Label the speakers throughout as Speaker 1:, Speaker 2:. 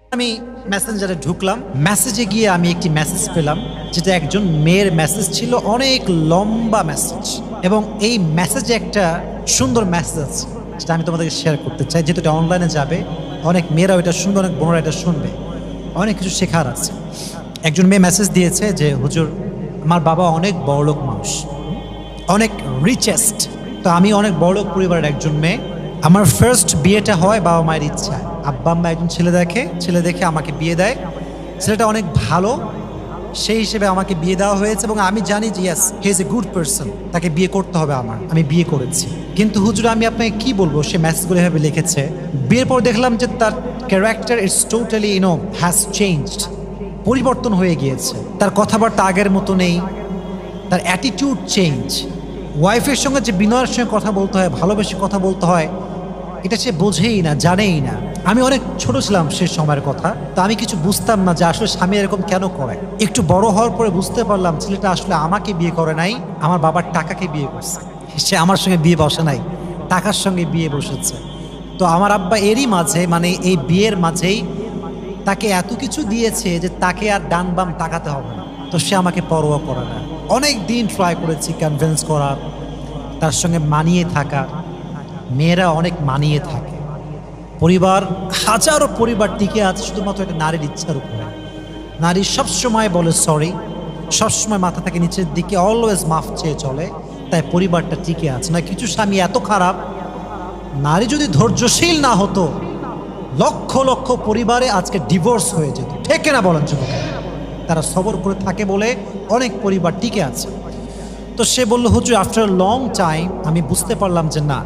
Speaker 1: আমি মেসেঞ্জারে ঢুকলাম, মেসেজে গিয়ে আমি একটি মেসেজ পেলাম, যেটা একজন মেয়ের মেসেজ ছিল, অনেক লম্বা মেসেজ, এবং এই মেসেজে একটা সুন্দর মেসেজ আছে, যেটা আমি তোমাদেরকে শেয়ার করতে চাই। যেহেতু এটা অনলাইনে যাবে, অনেক মেয়েরাও এটা শুনবে, অনেক বোনরা এটা শুনবে, অনেক কিছু শেখার আছে। একজন মেয়ে মেসেজ দিয়েছে যে, হুজুর, আমার বাবা অনেক বড়লোক মানুষ, অনেক রিচেস্ট, তো আমি অনেক বড়লোক পরিবারের একজন মেয়ে। আমার ফার্স্ট বিয়েটা হয় বাবা মায়ের ইচ্ছা। আব্বা আম্মা একজন ছেলে দেখে আমাকে বিয়ে দেয়। ছেলেটা অনেক ভালো, সেই হিসেবে আমাকে বিয়ে দেওয়া হয়েছে, এবং আমি জানি যে yes, he is a good person, তাকে বিয়ে করতে হবে আমার। আমি বিয়ে করেছি। কিন্তু হুজুর, আমি আপনাকে কি বলবো, সে মেসেজগুলো এভাবে লিখেছে। বিয়ের পর দেখলাম যে তার character is totally has changed, পরিবর্তন হয়ে গিয়েছে। তার কথাবার্তা আগের মতো নেই, তার অ্যাটিটিউড চেঞ্জ। ওয়াইফের সঙ্গে যে বিনয়ের সঙ্গে কথা বলতে হয়, ভালোবেসে কথা বলতে হয়, এটা সে বোঝেই না, জানেই না। আমি অনেক ছোট ছিলাম সে সময়ের কথা, তো আমি কিছু বুঝতাম না যে আসলে স্বামী এরকম কেন করে। একটু বড় হওয়ার পরে বুঝতে পারলাম, ছেলেটা আসলে আমাকে বিয়ে করে নাই, আমার বাবার টাকাকে বিয়ে করছে। সে আমার সঙ্গে বিয়ে বসে নাই, টাকার সঙ্গে বিয়ে বসেছে। তো আমার আব্বা এরই মাঝে, মানে এই বিয়ের মাঝেই তাকে এত কিছু দিয়েছে যে তাকে আর ডান বাম তাকাতে হবে না। তো সে আমাকে পরোয়া করে না। অনেক দিন ট্রাই করেছি কনভিন্স করার, তার সঙ্গে মানিয়ে থাকা। মেয়েরা অনেক মানিয়ে থাকে, পরিবার, হাজারো পরিবার টিকে আছে শুধুমাত্র একটা নারীর ইচ্ছার উপরে। নারী সবসময় বলে সরি, সবসময় মাথা থেকে নিচের দিকে, অলওয়েজ মাফ চেয়ে চলে, তাই পরিবারটা টিকে আছে। না, কিছু স্বামী এত খারাপ, নারী যদি ধৈর্যশীল না হতো, লক্ষ লক্ষ পরিবারে আজকে ডিভোর্স হয়ে যেত। ঠিক না বলেন যুবক? তারা সবর করে থাকে বলে অনেক পরিবার টিকে আছে। তো সে বলল, হুজুর, আফটার লং টাইম আমি বুঝতে পারলাম যে না,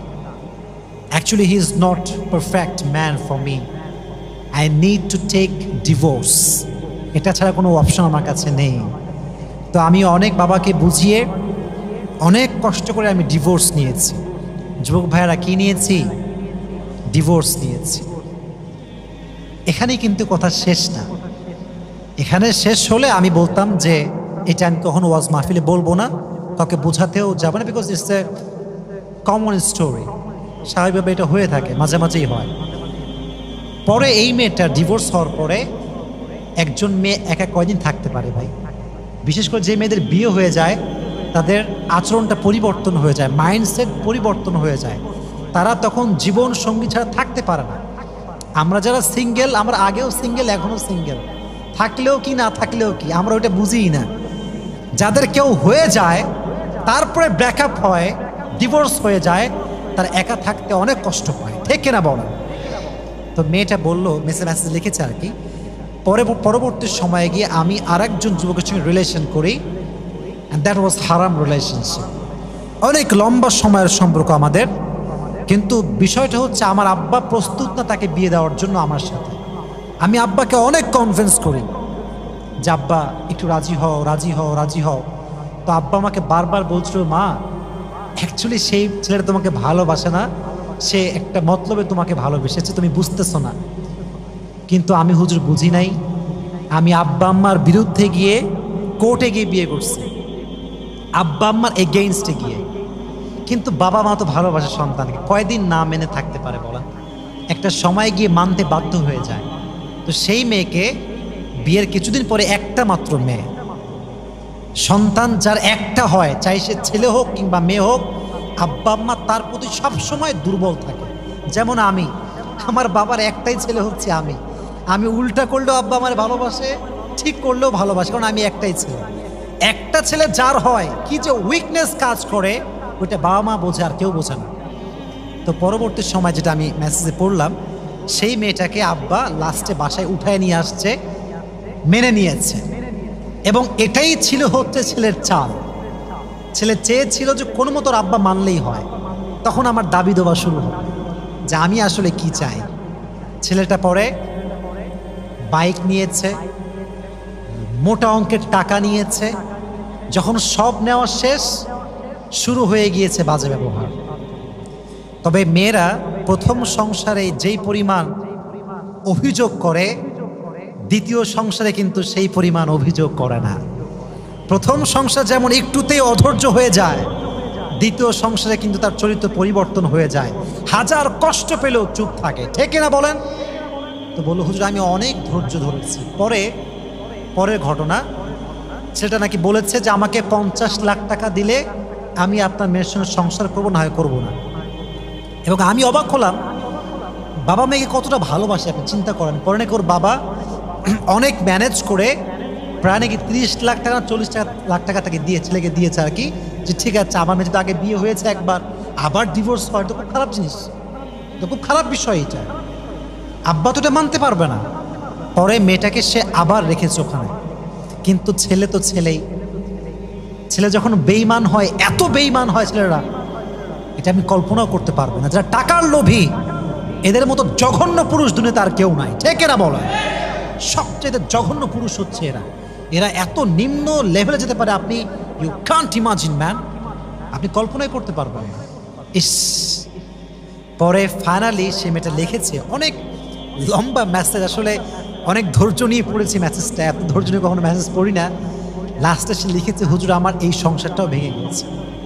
Speaker 1: actually he is not perfect man for me, I need to take divorce, এটা ছাড়া কোনো অপশন আমার কাছে নেই। তো আমি অনেক বাবাকে বুঝিয়ে, অনেক কষ্ট করে আমি ডিভোর্স নিয়েছি। যুবক ভাইয়েরা, কি নিয়েছি? ডিভোর্স নিয়েছি। এখানেই কিন্তু কথা শেষ না। এখানে শেষ হলে আমি বলতাম যে এটা আমি কখনো ওয়াজ মাহফিলে বলবো না, কাউকে বোঝাতেও যাবো না, because it's a common story. স্বাভাবিকভাবে এটা হয়ে থাকে, মাঝে মাঝেই হয়। পরে এই মেয়েটা ডিভোর্স হওয়ার পরে, একজন মেয়ে একা কয়দিন থাকতে পারে ভাই? বিশেষ করে যে মেয়েদের বিয়ে হয়ে যায়, তাদের আচরণটা পরিবর্তন হয়ে যায়, মাইন্ডসেট পরিবর্তন হয়ে যায়। তারা তখন জীবন সঙ্গী ছাড়া থাকতে পারে না। আমরা যারা সিঙ্গেল, আমরা আগেও সিঙ্গেল, এখনও সিঙ্গেল, থাকলেও কি না থাকলেও কি, আমরা ওইটা বুঝিই না। যাদের কেউ হয়ে যায়, তারপরে ব্রেকআপ হয়, ডিভোর্স হয়ে যায়, তার একা থাকতে অনেক কষ্ট পায়। ঠিক কিনা বলেন? তো মেয়েটা বললো, মেসেজ লিখেছে আর কি, পরবর্তী সময়ে গিয়ে আমি আরেকজন যুবকের সঙ্গে রিলেশন করি, অ্যান্ড দ্যাট ওয়াজ হারাম রিলেশনশিপ। অনেক লম্বা সময়ের সম্পর্ক আমাদের, কিন্তু বিষয়টা হচ্ছে আমার আব্বা প্রস্তুত না তাকে বিয়ে দেওয়ার জন্য আমার সাথে। আমি আব্বাকে অনেক কনভিন্স করি যে আব্বা একটু রাজি হও, রাজি হও, রাজি হও। তো আব্বা আমাকে বারবার বলছিল, মা, অ্যাকচুয়ালি সেই ছেলেটা তোমাকে ভালোবাসে না, সে একটা মতলবে তোমাকে ভালোবেসেছে, তুমি বুঝতেছো না। কিন্তু আমি হুজুর বুঝি নাই। আমি আব্বা আম্মার বিরুদ্ধে গিয়ে কোর্টে গিয়ে বিয়ে করছি, আব্বা আম্মার এগেইনস্টে গিয়ে। কিন্তু বাবা মা তো ভালোবাসে সন্তানকে, কয়দিন না মেনে থাকতে পারে বলেন? একটা সময় গিয়ে মানতে বাধ্য হয়ে যায়। তো সেই মেয়েকে বিয়ের কিছুদিন পরে, একটা মাত্র মেয়ে, সন্তান যার একটা হয়, চাই সে ছেলে হোক কিংবা মেয়ে হোক, আব্বা আম্মা তার প্রতি সবসময় দুর্বল থাকে। যেমন আমি, আমার বাবার একটাই ছেলে হচ্ছে আমি উল্টা করলেও আব্বা আমার ভালোবাসে, ঠিক করলেও ভালোবাসে, কারণ আমি একটাই ছেলে। একটা ছেলে যার হয়, কি যে উইকনেস কাজ করে, ওইটা বাবা মা বোঝে, আর কেউ বোঝে না। তো পরবর্তী সময় যেটা আমি মেসেজে পড়লাম, সেই মেয়েটাকে আব্বা লাস্টে বাসায় উঠায় নিয়ে আসছে, মেনে নিয়েছে। এবং এটাই ছিল হচ্ছে ছেলের চাল। ছেলে চেয়েছিল যে কোনো মতো আব্বা মানলেই হয়। তখন আমার দাবি দেওয়া শুরু হলো যে আমি আসলে কি চাই। ছেলেটা পরে বাইক নিয়েছে, মোটা অঙ্কের টাকা নিয়েছে। যখন সব নেওয়া শেষ, শুরু হয়ে গিয়েছে বাজে ব্যবহার। তবে মেয়েরা প্রথম সংসারে যেই পরিমাণ অভিযোগ করে, দ্বিতীয় সংসারে কিন্তু সেই পরিমাণ অভিযোগ করে না। প্রথম সংসার যেমন একটুতেই অধৈর্য হয়ে যায়, দ্বিতীয় সংসারে কিন্তু তার চরিত্র পরিবর্তন হয়ে যায়। হাজার কষ্ট পেলেও চুপ থাকে। ঠিক না বলেন? তো বললো হুজুর আমি অনেক ধৈর্য ধরেছি। পরের ঘটনা, সেটা নাকি বলেছে যে আমাকে 50 লাখ টাকা দিলে আমি আপনার মেয়ের সঙ্গে সংসার করবো, না হয় করবো না। এবং আমি অবাক হলাম, বাবা মেয়েকে কতটা ভালোবাসে আপনি চিন্তা করেন। পরে নাকি ওর বাবা অনেক ম্যানেজ করে প্রায় নাকি 30 লাখ টাকা 40 লাখ টাকা তাকে ছেলেকে দিয়েছে আর কি, যে ঠিক আছে আমার মেয়ে তো আগে বিয়ে হয়েছে একবার, আবার ডিভোর্স হয় তো খুব খারাপ জিনিস, তো খুব খারাপ বিষয় এটা। আব্বা তো এটা মানতে পারবে না। পরে মেয়েটাকে সে আবার রেখেছে ওখানে। কিন্তু ছেলে তো ছেলেই, ছেলে যখন বেঈমান হয়, এত বেঈমান হয় ছেলেরা, এটা আমি কল্পনাও করতে পারবো না। যারা টাকার লোভী, এদের মতো জঘন্য পুরুষ দুনিয়াতে আর কেউ নাই, ঠিক এরা বলে। সবচেয়ে জঘন্য পুরুষ হচ্ছে এরা এত নিম্ন লেভেলে যেতে পারে, আপনি ইউ কান্ট ইমাজিন ম্যান, আপনি কল্পনাই করতে পারবেন না। ইস, পরে ফাইনালি সে মেয়েটা লিখেছে অনেক লম্বা মেসেজ, আসলে অনেক ধৈর্য নিয়ে পড়েছি মেসেজটা, এত ধৈর্য নিয়ে কখনো মেসেজ পড়ি না। লাস্টে সে লিখেছে হুজুর আমার এই সংসারটাও ভেঙে গিয়েছে।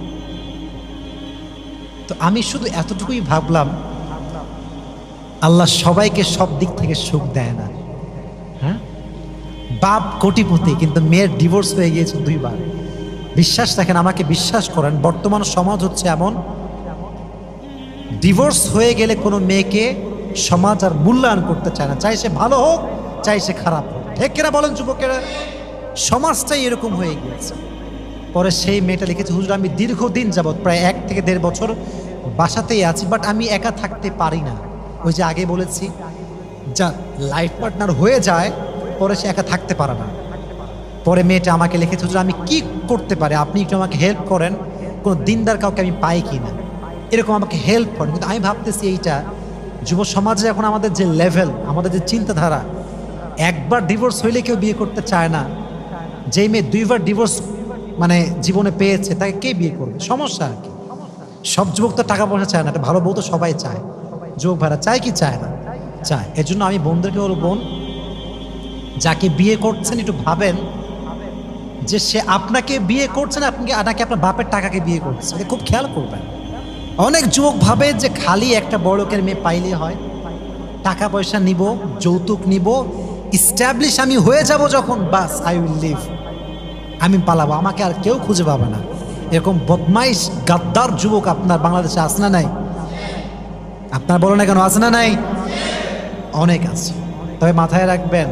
Speaker 1: তো আমি শুধু এতটুকুই ভাবলাম, আল্লাহ সবাইকে সব দিক থেকে সুখ দেয় না। হ্যাঁ, বাপ কোটিপতি কিন্তু মেয়ের ডিভোর্স হয়ে গিয়েছে 2 বার। বিশ্বাস রাখেন, আমাকে বিশ্বাস করেন, বর্তমান সমাজ হচ্ছে এমন, ডিভোর্স হয়ে গেলে কোনো মেয়েকে সমাজ আর মূল্যায়ন করতে চায় না, চাই সে ভালো হোক চাই সে খারাপ হোক, ঠিক কিনা বলেন যুবকেরা? সমাজটাই এরকম হয়ে গিয়েছে। পরে সেই মেয়েটা লিখেছে হুজুর আমি দীর্ঘদিন যাবৎ প্রায় 1 থেকে 1.5 বছর বাসাতেই আছি, বাট আমি একা থাকতে পারি না। ওই যে আগে বলেছি, যা লাইফ পার্টনার হয়ে যায় পরে সে একা থাকতে পারে না। পরে মেয়েটা আমাকে লিখেছে হুজুর আমি কি করতে পারি, আপনি একটু আমাকে হেল্প করেন, কোনো দিনদার কাউকে আমি পাই কি না, এরকম আমাকে হেল্প করেন। কিন্তু আমি ভাবতেছি এইটা যুব সমাজে এখন আমাদের যে লেভেল, আমাদের যে চিন্তাধারা, একবার ডিভোর্স হইলে কেউ বিয়ে করতে চায় না। যেই মেয়ে 2 বার ডিভোর্স মানে জীবনে পেয়েছে তাকে কে বিয়ে করবে? সমস্যা আর কি। সব যুবক তো টাকা পয়সা চায় না, একটা ভালো বউ তো সবাই চায়। যুবক ভাইরা চায় কি চায় না? চায়। এর জন্য আমি বোনদেরকে বলবো, বোন যাকে বিয়ে করছেন একটু ভাবেন যে সে আপনাকে বিয়ে করছে না, নাকি আপনার বাপের টাকাকে বিয়ে করছে, এটা খুব খেয়াল করবেন। অনেক যুবক ভাবে যে খালি একটা বড় লোকের মেয়ে পাইলে হয়, টাকা পয়সা নিব, যৌতুক নিব, ইস্টাবলিশ আমি হয়ে যাব যখন, বাস আই উইল লিভ, আমি পালাবো, আমাকে আর কেউ খুঁজে পাবে না। এরকম বদমাইশ গাদ্দার যুবক আপনার বাংলাদেশে আছে না নাই? আপনার বলো না কেন, আছে না নাই? অনেক আছে। তবে মাথায় রাখবেন,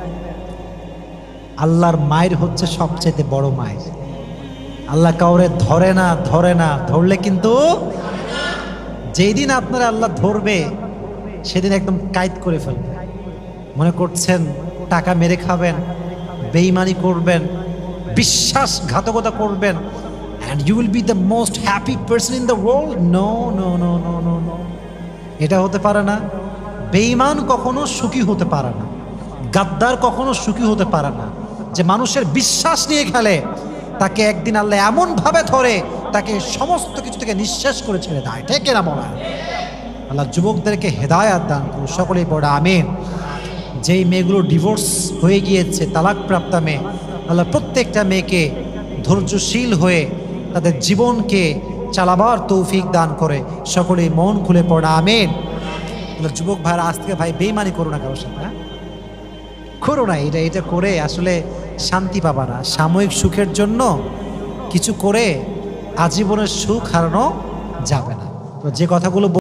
Speaker 1: আল্লাহর মায়ের হচ্ছে সবচেয়ে বড় মায়ের। আল্লাহ কাউরে ধরে না, ধরলে কিন্তু যেই দিন আপনারা আল্লাহ ধরবে সেদিন একদম কায়েদ করে ফেলবে। মনে করছেন টাকা মেরে খাবেন, বেঈমানি করবেন, বিশ্বাসঘাতকতা করবেন, and you will be the most happy person in the world? No, no, no, no, no, no. এটা হতে পারে না। বেঈমান কখনো সুখী হতে পারে না, গাদ্দার কখনো সুখী হতে পারে না। যে মানুষের বিশ্বাস নিয়ে খেলে, তাকে একদিন আল্লাহ এমন ভাবে ধরে, তাকে সমস্ত কিছু থেকে নিঃশেষ করে ছেড়ে দেয়, ঠিক না মনে হয়? আল্লাহ যুবকদেরকে হেদায়াত দান করুন, সকলেই পড়ে আমিন। যেই মেয়েগুলো ডিভোর্স হয়ে গিয়েছে, তালাক প্রাপ্তা মেয়ে, আল্লাহ প্রত্যেকটা মেয়েকে ধৈর্যশীল হয়ে তাদের জীবনকে চালাবার তৌফিক দান করে, সকলেই মন খুলে পড়ে আমিন। আল্লাহ যুবক ভাইরা আজ থেকে ভাই বেঈমানি করো না কারোর সাথে, হ্যাঁ করো না। এটা করে আসলে শান্তি পাবা না। সাময়িক সুখের জন্য কিছু করে আজীবনের সুখ হারানো যাবে না। তো যে কথাগুলো